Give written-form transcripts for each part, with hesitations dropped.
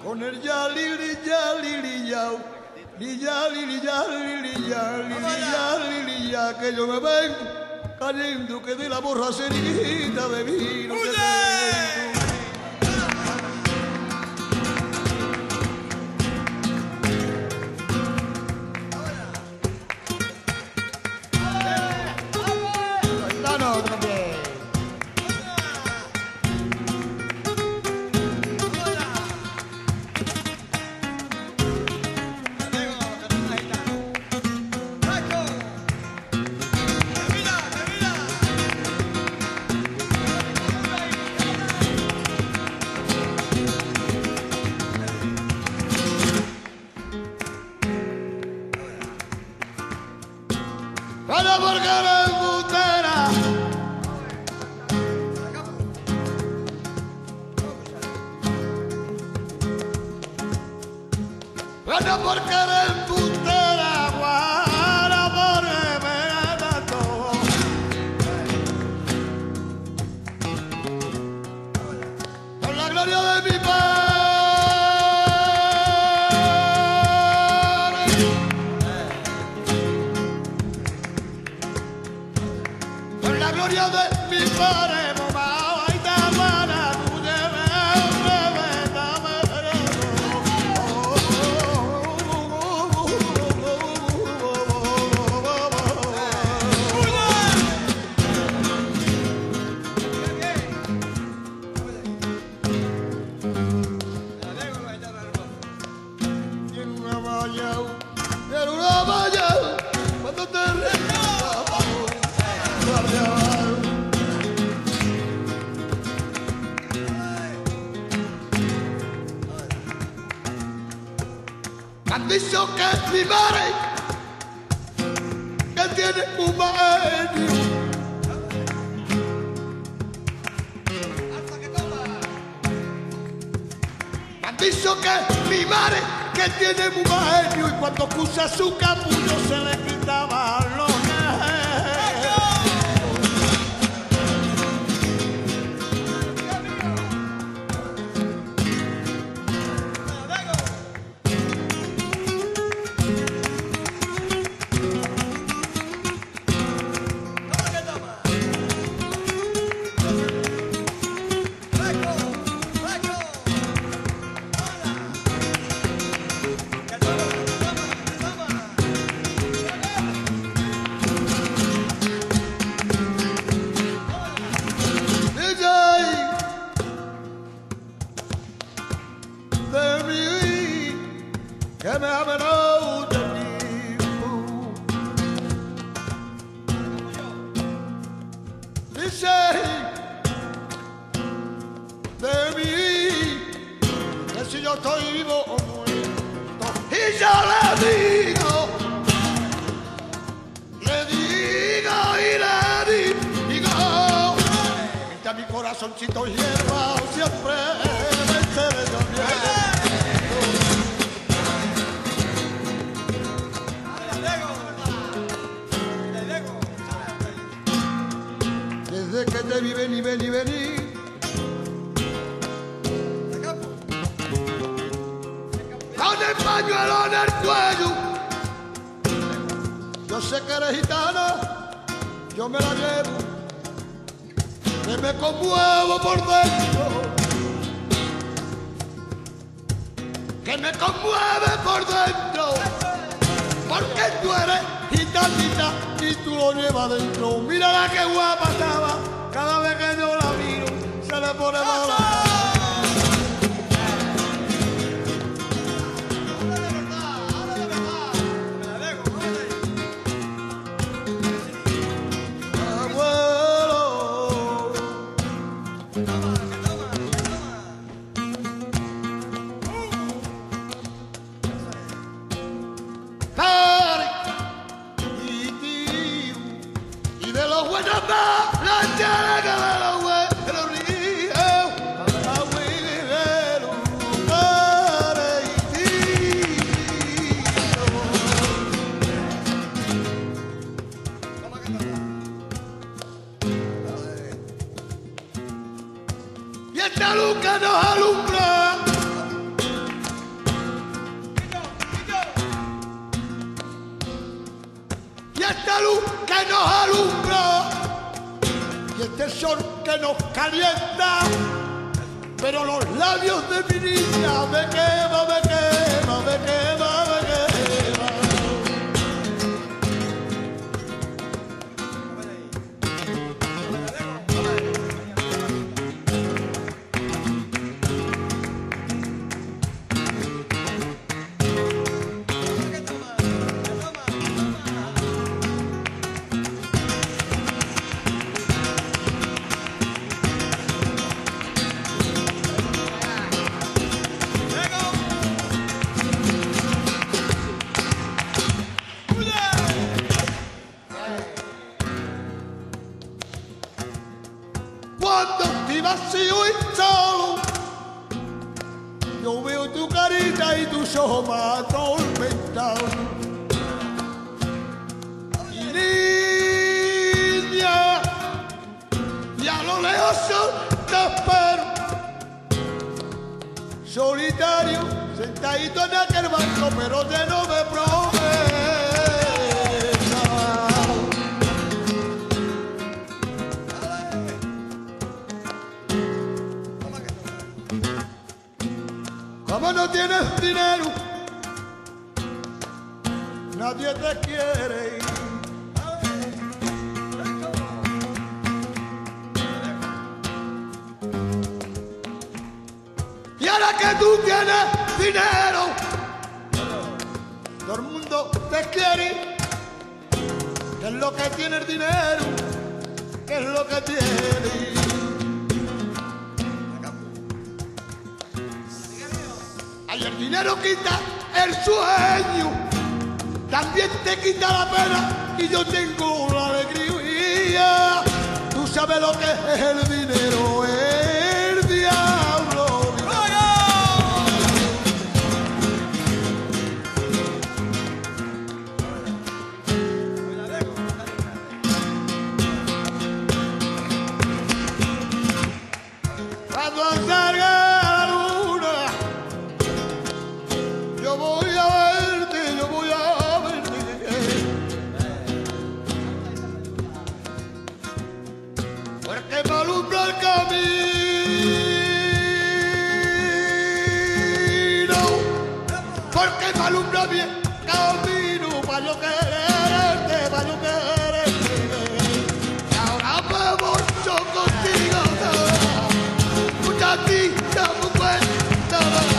con el ya, lili, ya, lili, ya. Lilla, lilla, lilla, lilla, lilla, que yo me ven cayendo, que de la borracherita de vino que tengo. Bueno, porque me embustera. Bueno, porque me embustera. Bueno, porque me mató. Por la gloria de mi padre. La gloria de mi padre, mamá, ay, tamana, tú tiene una valla, cuando te me han dicho que es mi madre, que tiene un genio. Me han dicho que es mi madre, que tiene un genio, y cuando puso su capullo se le quitaba los que me ha venido del tiempo. Dice de mí que si yo estoy vivo o muerto, y yo le digo que mi corazoncito hierba siempre me se le lloviendo. Desde que te vi vení con el pañuelo en el cuello, yo sé que eres gitana, yo me la llevo, que me conmuevo por dentro, que me conmueve por dentro, porque tú eres gitanita y tú lo llevas dentro. Mira la que guapa estaba, cada vez que yo la miro se le pone mala. Y de los buenos más, la characa de los buenos ríos, la huiguero, para y esta luz que nos alumbra, esta luz que nos alumbra y este sol que nos calienta, pero los labios de mi niña me quema, me quema, me quema, me quema. Cuando estoy vacío y solo, yo veo tu carita y tus ojos más atormentados. Y niña, y a lo lejos te espero, solitario, sentadito en aquel banco, pero lleno de promesas. Como no tienes dinero, nadie te quiere. Y ahora que tú tienes dinero, todo el mundo te quiere. ¿Qué es lo que tiene el dinero? ¿Qué es lo que tiene? Ay, el dinero quita el sueño, también te quita la pena y yo tengo la alegría. Tú sabes lo que es el dinero, el diablo. Cuando salga la luna, yo voy a verte, yo voy a verte. Porque me alumbra el camino, porque me alumbra bien camino para yo quererte, para yo quererte. Y ahora me voy yo contigo, muchachita, muy buena.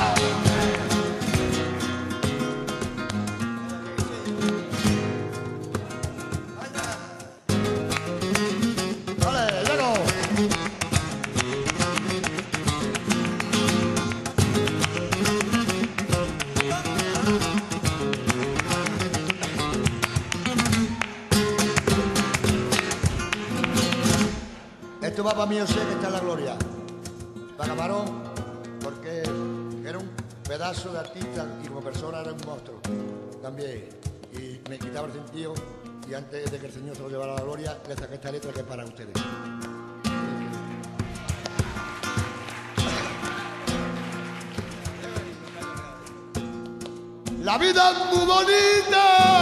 Vale, llego. Esto va para mí, yo sé que está en la gloria. Para Camarón, porque era un pedazo de artista y como persona era un monstruo también. Y me quitaba el sentido y antes de que el Señor se lo llevara a la gloria, le saqué esta letra que es para ustedes. La vida es muy bonita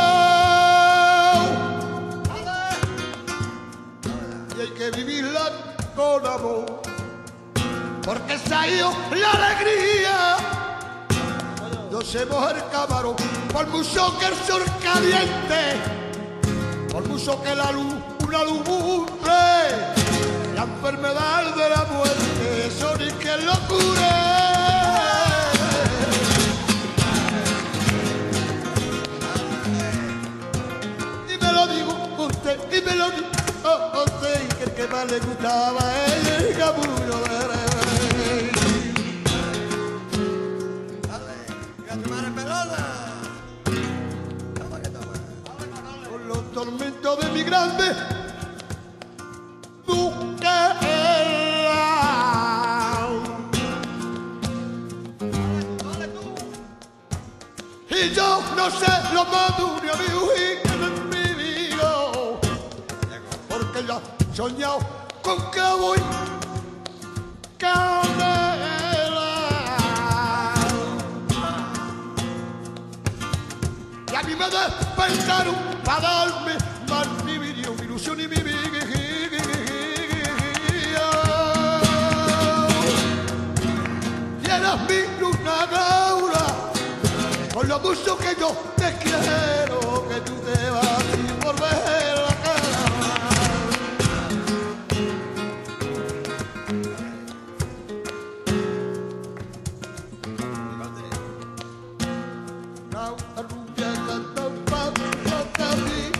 y hay que vivirla con amor, porque se ha ido la alegría. No se moja el camarón, por mucho que el sol caliente, por mucho que la luz, una lumbre, la enfermedad de la muerte, eso ni quien lo cure. Y me lo digo usted, y me lo digo usted, que el que más le gustaba es el capullo de rey. Con los tormentos de mi grande busquera. Y yo no sé lo más duro a mi hijita en mi vida, porque ya he soñado con que voy canela. Y a mí me despertaron para darme lo mucho que yo te quiero, que tú te vas sin volver la cara. La rubia canta un paso a mí.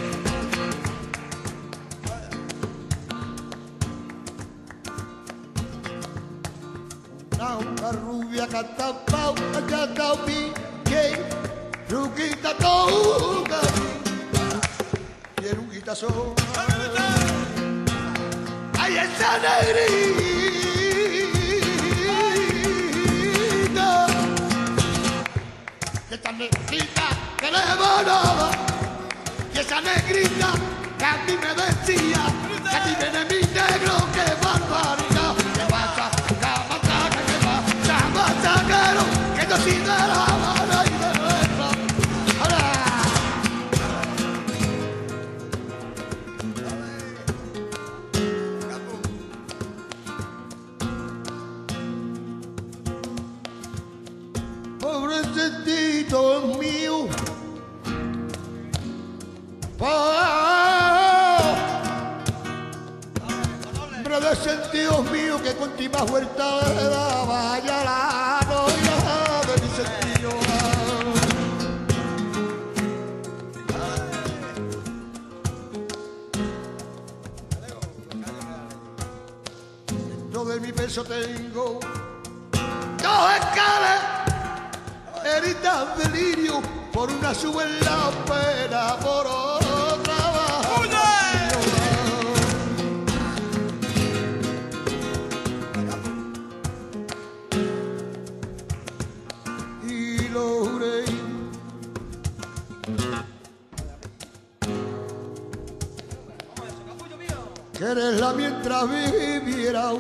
La rubia canta un paso a mí. Ruquita toca y ruquita sola. Ay, esa negrita, esa negrita que le volaba, y esa negrita que a mí me decía que a ti viene mi negro, que barbaridad, que pasa, que machaquero, que yo sí de la mano y de nuestra. Pobrecito mío, hombre de sentido mío, que con ti más vuelta le daba ya la novia de mi sentido. Dentro de mi peso tengo dos escales, heridas de lirio, por una sube la pena, por otra baja. Y lo juré, que eres la mientras viviera.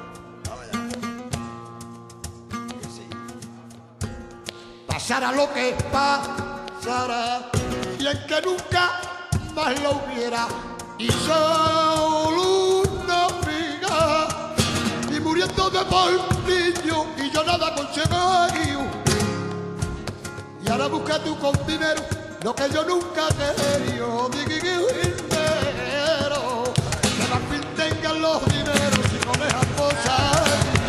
Pasara lo que pasara, y en que nunca más lo hubiera, y solo una amiga, y muriendo de por niño, y yo nada conseguí. Y ahora busca tú con dinero lo que yo nunca quería, dinero, que más fin tengan los dineros y no dejan cosas.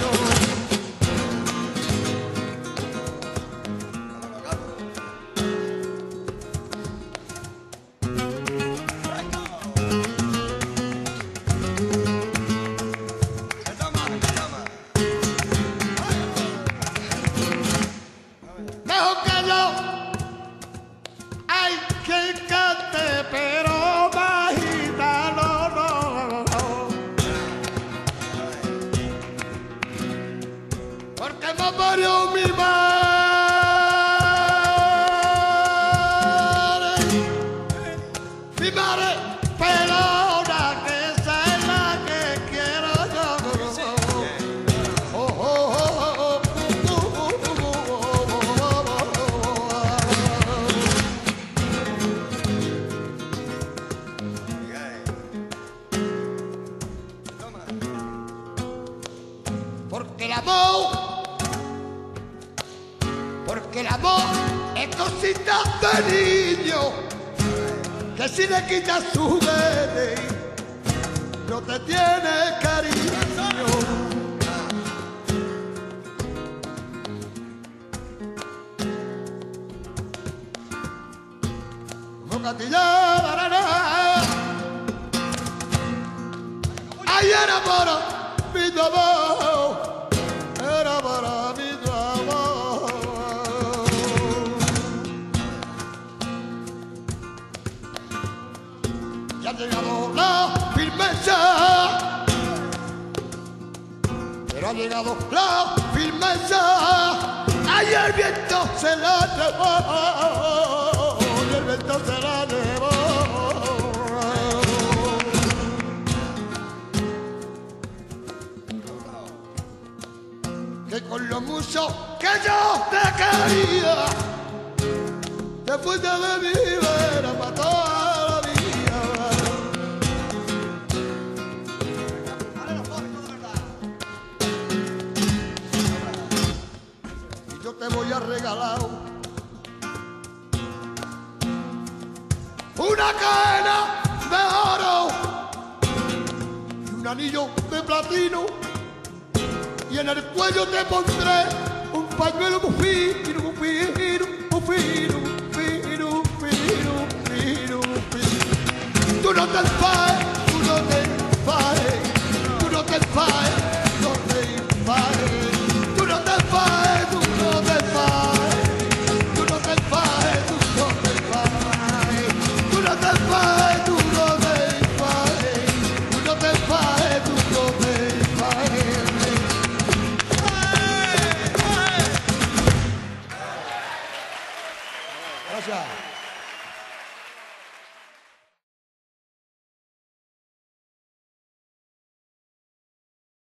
Porque el amor es cosita de niño, que si le quitas su bebé no te tiene cariño. Ay, era para mi trabajo, era para mi trabajo. Ya ha llegado la firmeza, pero ha llegado la firmeza. Ay, el viento se la llevó, y el viento se la llevó. Que con lo mucho que yo te quería, te fuiste de mi vida para toda la vida. Y yo te voy a regalar una cadena de oro y un anillo de platino, y en el cuello te pondré un pañuelo muy fino, muy fino, muy fino, fino, fino, fino, fino. Tú no te enfades, tú no te enfades, tú no te enfades, no te enfades, tú no te enfades, tú no te enfades, tú no te enfades, tú no te enfades, tú no te enfades, tú no te enfades, tú no te enfades, tú no te enfades. Gracias.